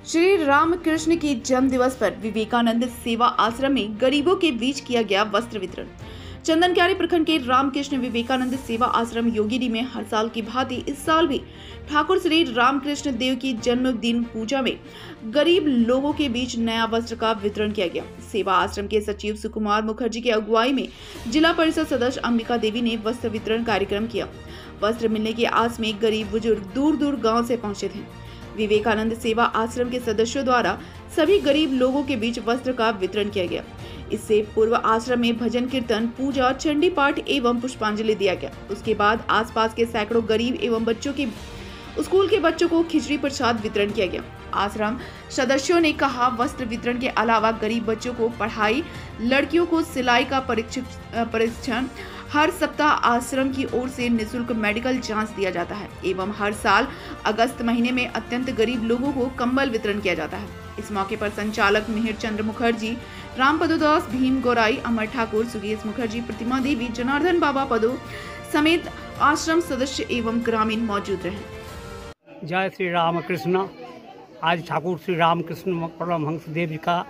श्री रामकृष्ण के जन्म दिवस पर विवेकानंद सेवा आश्रम में गरीबों के बीच किया गया वस्त्र वितरण। चंदनक्यारी प्रखंड के रामकृष्ण विवेकानंद सेवा आश्रम योगिनी में हर साल की भांति इस साल भी ठाकुर श्री रामकृष्ण देव की जन्मदिन पूजा में गरीब लोगों के बीच नया वस्त्र का वितरण किया गया। सेवा आश्रम के सचिव सुकुमार मुखर्जी की अगुवाई में जिला परिषद सदस्य अंबिका देवी ने वस्त्र वितरण कार्यक्रम किया। वस्त्र मिलने की आस में गरीब बुजुर्ग दूर दूर गाँव से पहुंचे थे। विवेकानंद सेवा आश्रम के सदस्यों द्वारा सभी गरीब लोगों के बीच वस्त्र का वितरण किया गया। इससे पूर्व आश्रम में भजन कीर्तन, पूजा, चंडी पाठ एवं पुष्पांजलि दिया गया। उसके बाद आसपास के सैकड़ों गरीब एवं स्कूल के बच्चों को खिचड़ी प्रसाद वितरण किया गया। आश्रम सदस्यों ने कहा, वस्त्र वितरण के अलावा गरीब बच्चों को पढ़ाई, लड़कियों को सिलाई का प्रशिक्षण, हर सप्ताह आश्रम की ओर से निःशुल्क मेडिकल जांच दिया जाता है एवं हर साल अगस्त महीने में अत्यंत गरीब लोगों को कंबल वितरण किया जाता है। इस मौके पर संचालक मिहिर चंद्र मुखर्जी, रामपदो दास, भीम गौराई, अमर ठाकुर, सुगेश मुखर्जी, प्रतिमा देवी, जनार्दन बाबा पदो समेत आश्रम सदस्य एवं ग्रामीण मौजूद रहे। जय श्री रामकृष्ण। आज ठाकुर श्री रामकृष्ण परमहंस देव जी का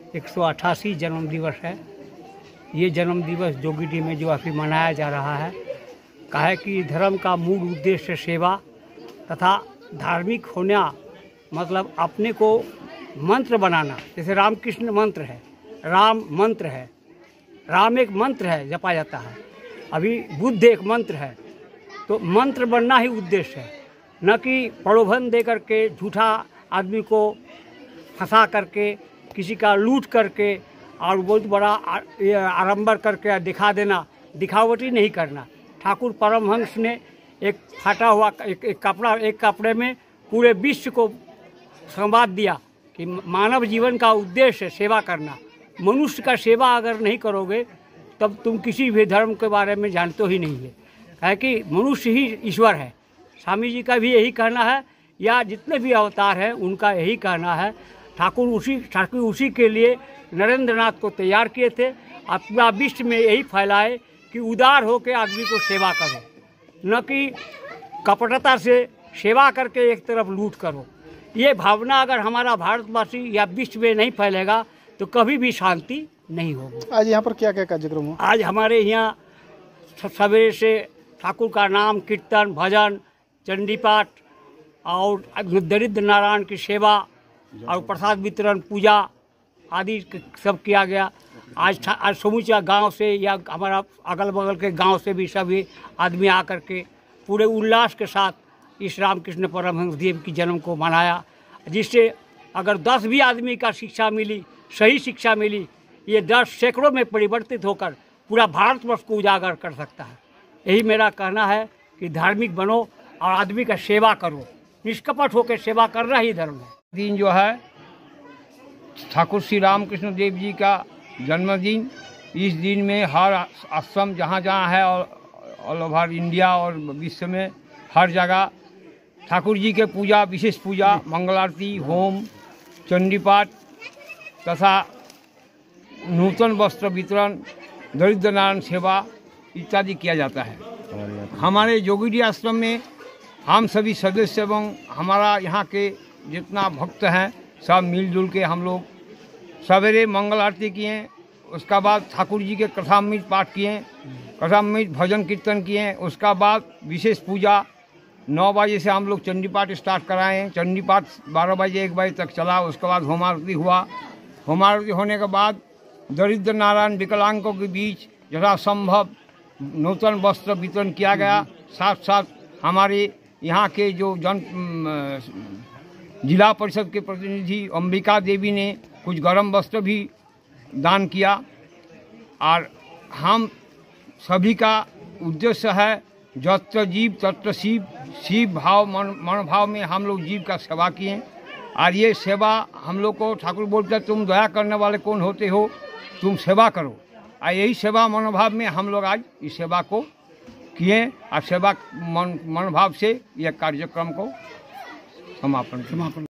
188 जन्म दिवस है। ये जन्म दिवस जोगीडी में जो अभी मनाया जा रहा है, कहा कि धर्म का मूल उद्देश्य सेवा तथा धार्मिक होना, मतलब अपने को मंत्र बनाना। जैसे रामकृष्ण मंत्र है, राम मंत्र है, राम एक मंत्र है, जपा जाता है। अभी बुद्ध एक मंत्र है, तो मंत्र बनना ही उद्देश्य है, न कि प्रलोभन दे करके झूठा आदमी को फंसा करके, किसी का लूट करके और बहुत बड़ा आडंबर करके दिखा देना, दिखावटी नहीं करना। ठाकुर परमहंस ने एक फाटा हुआ एक कपड़े में पूरे विश्व को संवाद दिया कि मानव जीवन का उद्देश्य सेवा करना। मनुष्य का सेवा अगर नहीं करोगे तब तुम किसी भी धर्म के बारे में जानते ही नहीं है, है कि मनुष्य ही ईश्वर है। स्वामी जी का भी यही कहना है, या जितने भी अवतार हैं उनका यही कहना है। ठाकुर उसी के लिए नरेंद्र नाथ को तैयार किए थे और पूरा विश्व में यही फैलाए कि उदार होकर आदमी को सेवा करो, न कि कपटता से सेवा करके एक तरफ लूट करो। ये भावना अगर हमारा भारतवासी या विश्व में नहीं फैलेगा तो कभी भी शांति नहीं होगी। आज यहाँ पर क्या क्या कार्यक्रम हो? आज हमारे यहाँ सवेरे से ठाकुर का नाम, कीर्तन, भजन, चंडी पाठ और दरिद्र नारायण की सेवा और प्रसाद वितरण, पूजा आदि सब किया गया। आज समूचा गांव से या हमारा अगल बगल के गांव से भी सभी आदमी आकर के पूरे उल्लास के साथ इस रामकृष्ण परमहंस देव की जन्म को मनाया, जिससे अगर 10 भी आदमी का शिक्षा मिली, सही शिक्षा मिली, ये 10 सैकड़ों में परिवर्तित होकर पूरा भारतवर्ष को उजागर कर सकता है। यही मेरा कहना है कि धार्मिक बनो और आदमी का सेवा करो, निष्कपट होकर सेवा करना ही धर्म है। दिन जो है ठाकुर श्री रामकृष्ण देव जी का जन्मदिन, इस दिन में हर आश्रम जहाँ जहाँ है और ऑल ओवर इंडिया और विश्व में हर जगह ठाकुर जी के पूजा, विशेष पूजा, मंगल आरती, होम, चंडी पाठ तथा नूतन वस्त्र वितरण, दरिद्र नारायण सेवा इत्यादि किया जाता है। हमारे जोगीडी आश्रम में हम सभी सदस्य एवं हमारा यहाँ के जितना भक्त हैं सब मिलजुल के हम लोग सवेरे मंगल आरती किए, उसका बाद ठाकुर जी के कथामृत पाठ किए, कथामृत भजन कीर्तन किए, उसका बाद विशेष पूजा 9 बजे से हम लोग चंडी पाठ स्टार्ट कराएँ। चंडी पाठ 12 बजे 1 बजे तक चला। उसके बाद होम आरती हुआ। होम आरती होने के बाद दरिद्र नारायण विकलांगों के बीच यथासंभव नूतन वस्त्र वितरण किया गया। साथ साथ हमारे यहाँ के जो जिला परिषद के प्रतिनिधि अंबिका देवी ने कुछ गर्म वस्त्र भी दान किया। और हम सभी का उद्देश्य है जत्र जीव तत्र शिव, शिव भाव मनोभाव में हम लोग जीव का सेवा किए। और ये सेवा हम लोग को ठाकुर बोलते हैं, तुम दया करने वाले कौन होते हो, तुम सेवा करो। और यही सेवा मनोभाव में हम लोग आज इस सेवा को किए और सेवा मनोभाव से यह कार्यक्रम को समापन